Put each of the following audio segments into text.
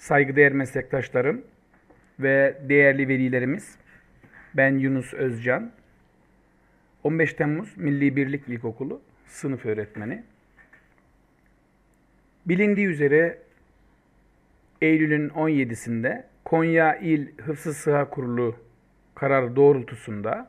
Saygıdeğer meslektaşlarım ve değerli velilerimiz, ben Yunus Özcan, 15 Temmuz Milli Birlik İlkokulu sınıf öğretmeni. Bilindiği üzere Eylül'ün 17'sinde Konya İl Hıfzı Sıha Kurulu kararı doğrultusunda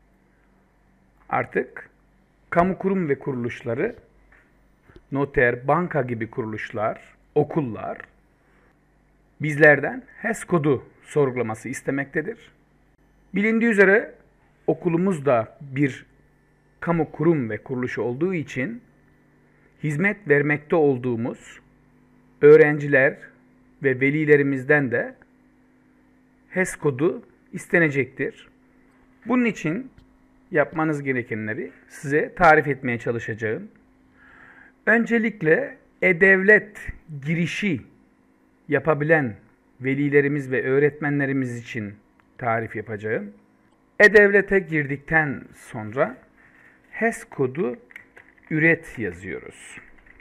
artık kamu kurum ve kuruluşları, noter, banka gibi kuruluşlar, okullar bizlerden HES kodu sorgulaması istemektedir. Bilindiği üzere okulumuz da bir kamu kurum ve kuruluşu olduğu için hizmet vermekte olduğumuz öğrenciler ve velilerimizden de HES kodu istenecektir. Bunun için yapmanız gerekenleri size tarif etmeye çalışacağım. Öncelikle e-devlet girişi yapabilen velilerimiz ve öğretmenlerimiz için tarif yapacağım. E-devlete girdikten sonra HES kodu üret yazıyoruz.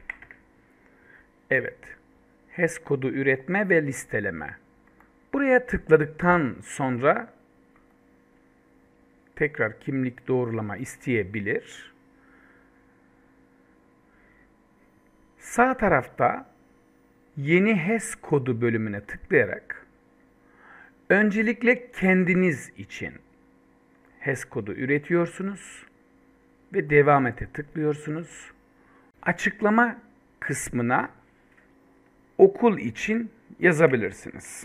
Evet, HES kodu üretme ve listeleme. Buraya tıkladıktan sonra tekrar kimlik doğrulama isteyebilir. Sağ tarafta yeni HES kodu bölümüne tıklayarak öncelikle kendiniz için HES kodu üretiyorsunuz ve devam ete tıklıyorsunuz. Açıklama kısmına okul için yazabilirsiniz.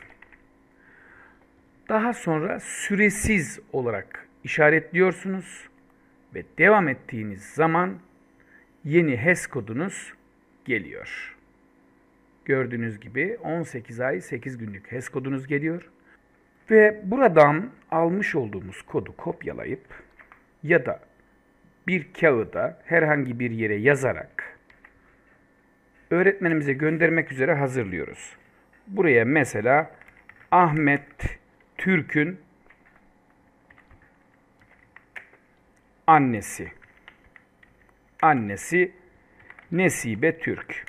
Daha sonra süresiz olarak işaretliyorsunuz ve devam ettiğiniz zaman yeni HES kodunuz geliyor. Gördüğünüz gibi 18 ay 8 günlük HES kodunuz geliyor. Ve buradan almış olduğumuz kodu kopyalayıp ya da bir kağıda herhangi bir yere yazarak öğretmenimize göndermek üzere hazırlıyoruz. Buraya mesela Ahmet Türk'ün annesi Nesibe Türk.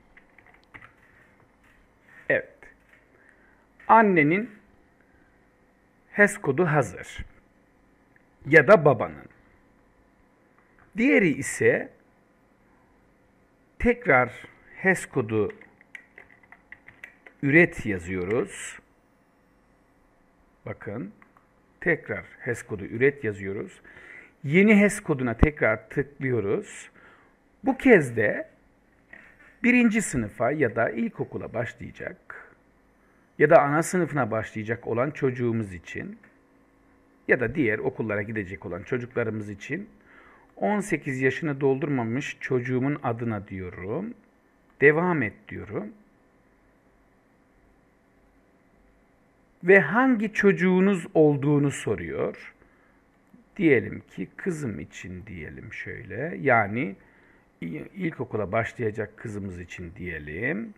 Evet. Annenin HES kodu hazır. Ya da babanın. Diğeri ise tekrar HES kodu üret yazıyoruz. Bakın. Tekrar HES kodu üret yazıyoruz. Yeni HES koduna tekrar tıklıyoruz. Bu kez de birinci sınıfa ya da ilkokula başlayacak ya da ana sınıfına başlayacak olan çocuğumuz için ya da diğer okullara gidecek olan çocuklarımız için 18 yaşını doldurmamış çocuğumun adına diyorum. Devam et diyorum. Ve hangi çocuğunuz olduğunu soruyor. Diyelim ki kızım için diyelim şöyle. Yani ilkokula başlayacak kızımız için diyelim.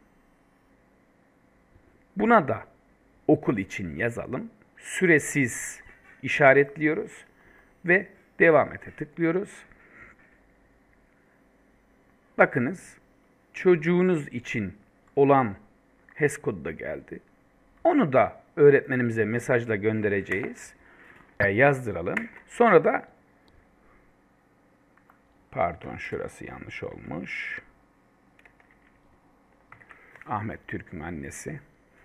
Buna da okul için yazalım. Süresiz işaretliyoruz ve devam ete tıklıyoruz. Bakınız çocuğunuz için olan HES kodu da geldi. Onu da öğretmenimize mesajla göndereceğiz. Yazdıralım. Sonra da pardon şurası yanlış olmuş. Ahmet Türk'ün annesi.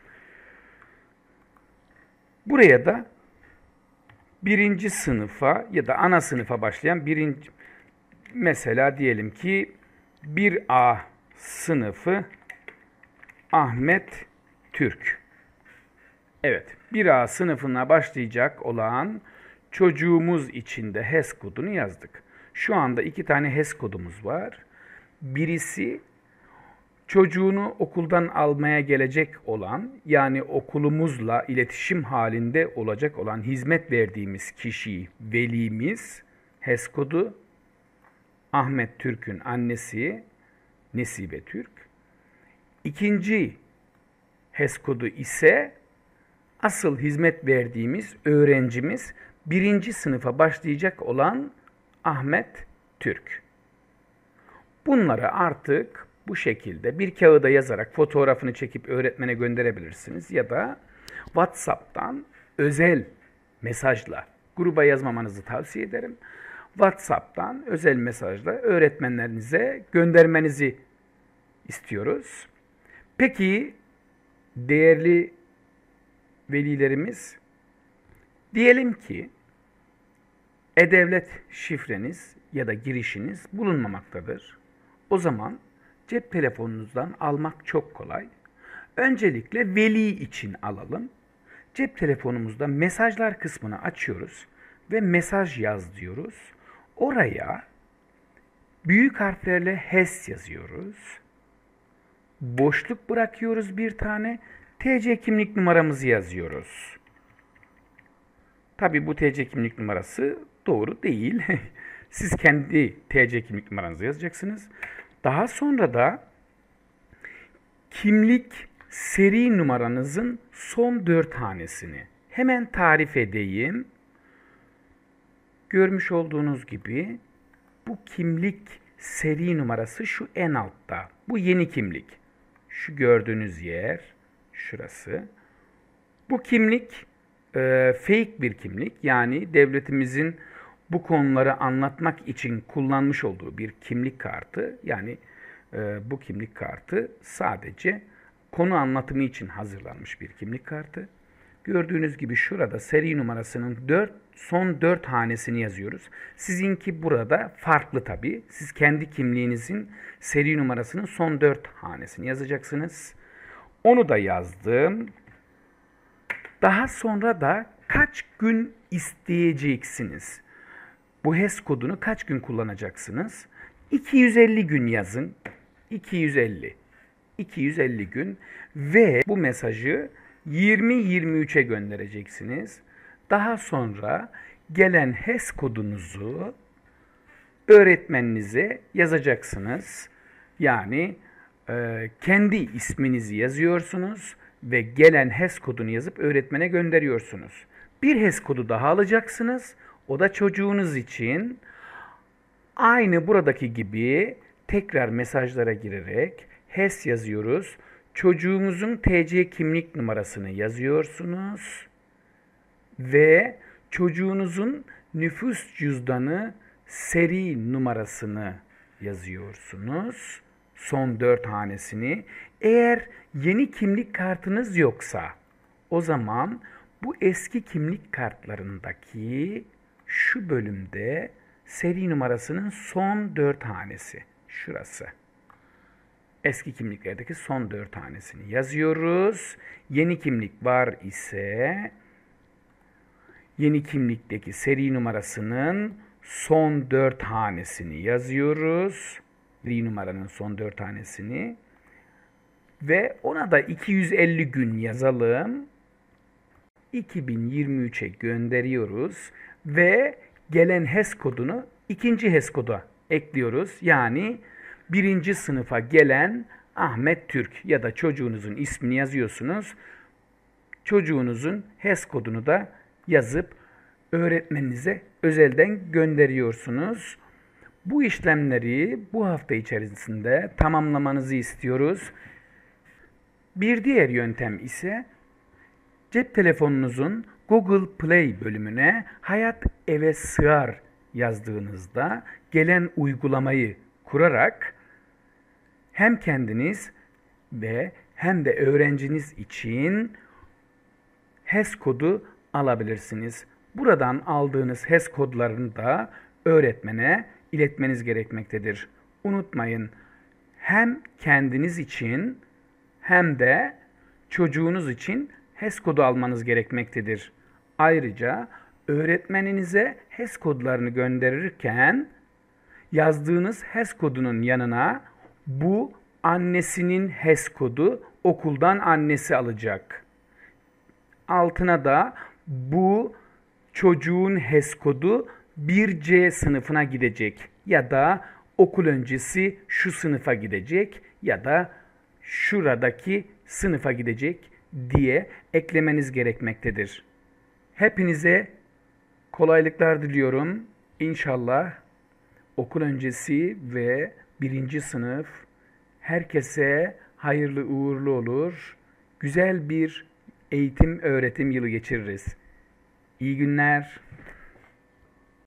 Buraya da birinci sınıfa ya da ana sınıfa başlayan mesela diyelim ki 1A sınıfı Ahmet Türk. Evet, 1A sınıfına başlayacak olan çocuğumuz için de HES kodunu yazdık. Şu anda 2 tane HES kodumuz var. Birisi çocuğunu okuldan almaya gelecek olan, yani okulumuzla iletişim halinde olacak olan hizmet verdiğimiz kişi, velimiz HES kodu. Ahmet Türk'ün annesi Nesibe Türk. İkinci HES kodu ise asıl hizmet verdiğimiz öğrencimiz birinci sınıfa başlayacak olan Ahmet Türk. Bunları artık bu şekilde bir kağıda yazarak fotoğrafını çekip öğretmene gönderebilirsiniz ya da WhatsApp'tan özel mesajla gruba yazmamanızı tavsiye ederim. WhatsApp'tan özel mesajla öğretmenlerinize göndermenizi istiyoruz. Peki değerli velilerimiz, diyelim ki e-devlet şifreniz ya da girişiniz bulunmamaktadır. O zaman cep telefonunuzdan almak çok kolay. Öncelikle veli için alalım. Cep telefonumuzda mesajlar kısmını açıyoruz ve mesaj yaz diyoruz. Oraya büyük harflerle HES yazıyoruz. Boşluk bırakıyoruz bir tane. TC kimlik numaramızı yazıyoruz. Tabii bu TC kimlik numarası doğru değil. Siz kendi TC kimlik numaranızı yazacaksınız. Daha sonra da kimlik seri numaranızın son 4 hanesini hemen tarif edeyim. Görmüş olduğunuz gibi bu kimlik seri numarası şu en altta. Bu yeni kimlik. Şu gördüğünüz yer şurası. Bu kimlik fake bir kimlik. Yani devletimizin bu konuları anlatmak için kullanmış olduğu bir kimlik kartı. Yani bu kimlik kartı sadece konu anlatımı için hazırlanmış bir kimlik kartı. Gördüğünüz gibi şurada seri numarasının son 4 hanesini yazıyoruz. Sizinki burada farklı tabii. Siz kendi kimliğinizin seri numarasının son 4 hanesini yazacaksınız. Onu da yazdım. Daha sonra da kaç gün isteyeceksiniz? Bu HES kodunu kaç gün kullanacaksınız? 250 gün yazın. 250 gün ve bu mesajı 20-23'e göndereceksiniz. Daha sonra gelen HES kodunuzu öğretmeninize yazacaksınız. Yani kendi isminizi yazıyorsunuz ve gelen HES kodunu yazıp öğretmene gönderiyorsunuz. Bir HES kodu daha alacaksınız. O da çocuğunuz için aynı buradaki gibi tekrar mesajlara girerek HES yazıyoruz. Çocuğumuzun TC kimlik numarasını yazıyorsunuz ve çocuğunuzun nüfus cüzdanı seri numarasını yazıyorsunuz. Son 4 hanesini. Eğer yeni kimlik kartınız yoksa o zaman bu eski kimlik kartlarındaki şu bölümde seri numarasının son 4 hanesi. Şurası. Eski kimliklerdeki son 4 tanesini yazıyoruz. Yeni kimlik var ise yeni kimlikteki seri numarasının son 4 hanesini yazıyoruz. Seri numaranın son 4 tanesini ve ona da 250 gün yazalım. 2023'e gönderiyoruz ve gelen HES kodunu ikinci HES koda ekliyoruz. Yani birinci sınıfa gelen Ahmet Türk ya da çocuğunuzun ismini yazıyorsunuz. Çocuğunuzun HES kodunu da yazıp öğretmeninize özelden gönderiyorsunuz. Bu işlemleri bu hafta içerisinde tamamlamanızı istiyoruz. Bir diğer yöntem ise cep telefonunuzun Google Play bölümüne Hayat Eve Sığar yazdığınızda gelen uygulamayı kurarak hem kendiniz ve hem de öğrenciniz için HES kodu alabilirsiniz. Buradan aldığınız HES kodlarını da öğretmene iletmeniz gerekmektedir. Unutmayın, hem kendiniz için hem de çocuğunuz için HES kodu almanız gerekmektedir. Ayrıca öğretmeninize HES kodlarını gönderirken yazdığınız HES kodunun yanına bu annesinin HES kodu, okuldan annesi alacak. Altına da bu çocuğun HES kodu 1C sınıfına gidecek ya da okul öncesi şu sınıfa gidecek ya da şuradaki sınıfa gidecek diye eklemeniz gerekmektedir. Hepinize kolaylıklar diliyorum. İnşallah okul öncesi ve birinci sınıf Herkese hayırlı uğurlu olur. Güzel bir eğitim öğretim yılı geçiririz. İyi günler.